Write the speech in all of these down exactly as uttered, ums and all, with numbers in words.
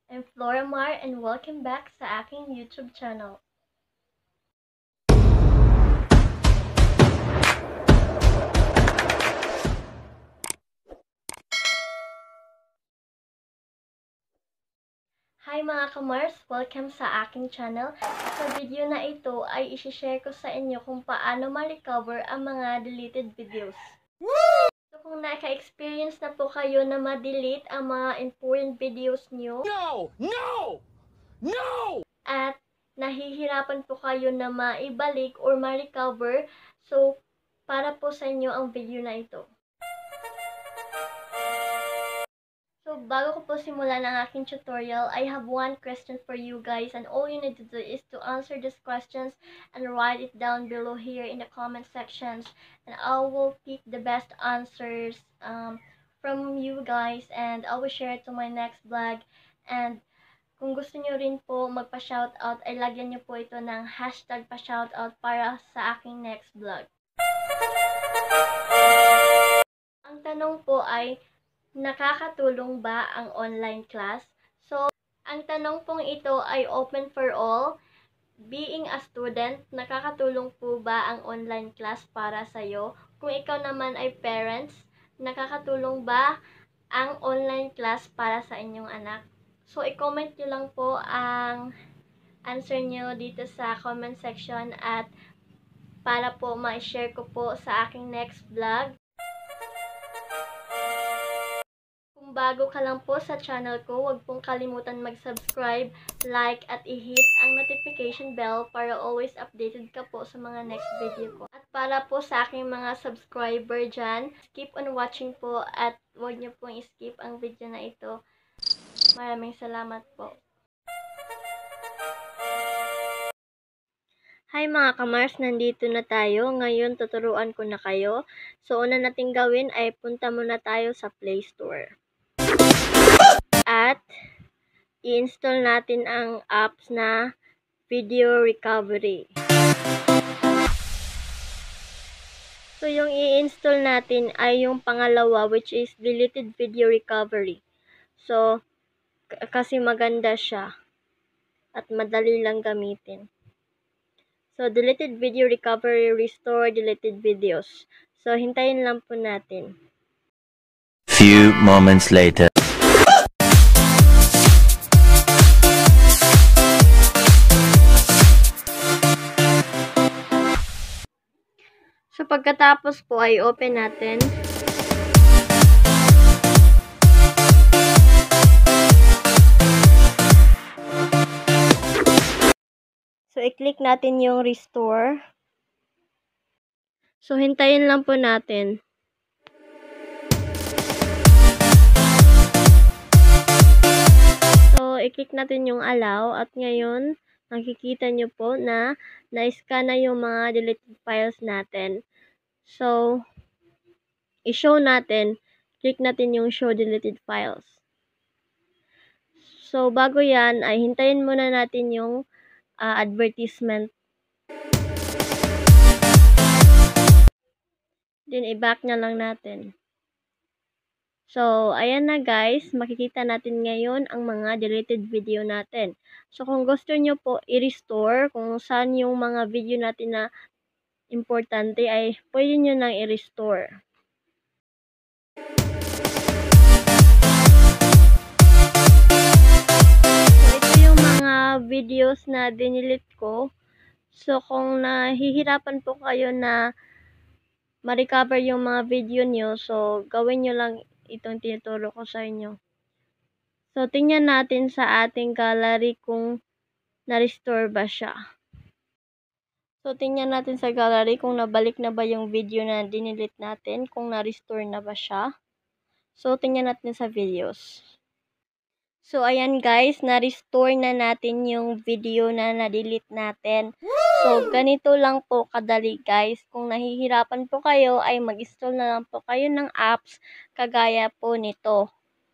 I'm Flora Mar and welcome back sa aking YouTube channel. Hi mga kamars! Welcome sa aking channel. Sa video na ito ay isi-share ko sa inyo kung paano ma-recover ang mga deleted videos. Woo! So kung naka-experience na po kayo na ma-delete ang mga important videos nyo, No! No! No! at nahihirapan po kayo na maibalik or ma-recover, so para po sa inyo ang video na ito. So, bago ko po simulan ang aking tutorial, I have one question for you guys, and all you need to do is to answer these questions and write it down below here in the comment sections, and I will pick the best answers um, from you guys, and I will share it to my next vlog. And kung gusto nyo rin po magpa-shoutout, ay lagyan nyo po ito ng hashtag pa-shoutout para sa aking next vlog. Ang tanong po ay, nakakatulong ba ang online class? So, ang tanong pong ito ay open for all. Being a student, nakakatulong po ba ang online class para sa'yo? Kung ikaw naman ay parents, nakakatulong ba ang online class para sa inyong anak? So, i-comment nyo lang po ang answer nyo dito sa comment section at para po ma-share ko po sa aking next vlog. Kung bago ka lang po sa channel ko, huwag pong kalimutan mag-subscribe, like, at i-hit ang notification bell para always updated ka po sa mga next video ko. At para po sa aking mga subscriber dyan, keep on watching po at huwag niyo pong skip ang video na ito. Maraming salamat po. Hi mga kamars, nandito na tayo. Ngayon tuturuan ko na kayo. So una nating gawin ay punta muna tayo sa Play Store. At i-install natin ang apps na Video Recovery. So yung i-install natin ay yung pangalawa, which is Deleted Video Recovery. So kasi maganda siya at madali lang gamitin. So Deleted Video Recovery, restore deleted videos. So hintayin lang po natin. Few moments later. So, pagkatapos po ay open natin. So, i-click natin yung restore. So, hintayin lang po natin. So, i-click natin yung allow at ngayon, makikita nyo po na na-scan na yung mga deleted files natin. So, i-show natin, click natin yung show deleted files. So, bago yan, ay hintayin muna natin yung uh, advertisement. Then, i-back na lang natin. So, ayan na guys, makikita natin ngayon ang mga deleted video natin. So, kung gusto nyo po i-restore, kung saan yung mga video natin na importante, ay pwede nyo nang i-restore. So, ito yung mga videos na dinilit ko. So, kung nahihirapan po kayo na ma-recover yung mga video nyo, so, gawin nyo lang itong tinuturo ko sa inyo. So, tingnan natin sa ating gallery kung na-restore ba siya. So, tingnan natin sa gallery kung nabalik na ba yung video na dinilit natin, kung na-restore na ba siya. So, tingnan natin sa videos. So, ayan guys, na-restore na natin yung video na na-delete natin. So, ganito lang po kadali guys. Kung nahihirapan po kayo, ay mag-install na lang po kayo ng apps kagaya po nito.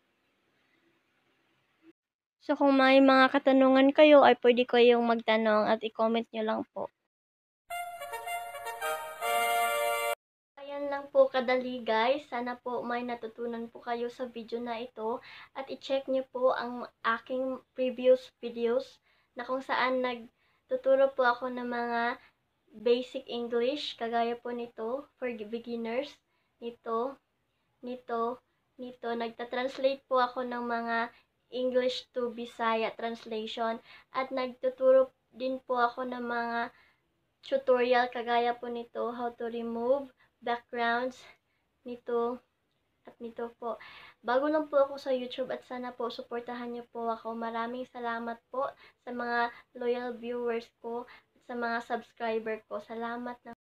So, kung may mga katanungan kayo, ay pwede kayong magtanong at i-comment nyo lang po. Ayan lang po kadali guys. Sana po may natutunan po kayo sa video na ito. At i-check nyo po ang aking previous videos na kung saan nagtuturo po ako ng mga basic English. Kagaya po nito for beginners. Nito, nito, nito. Nagta-translate po ako ng mga English to Bisaya translation. At nagtuturo din po ako ng mga tutorial kagaya po nito, how to remove backgrounds, nito, at nito po. Bago lang po ako sa YouTube at sana po suportahan niyo po ako. Maraming salamat po sa mga loyal viewers ko at sa mga subscriber ko. Salamat na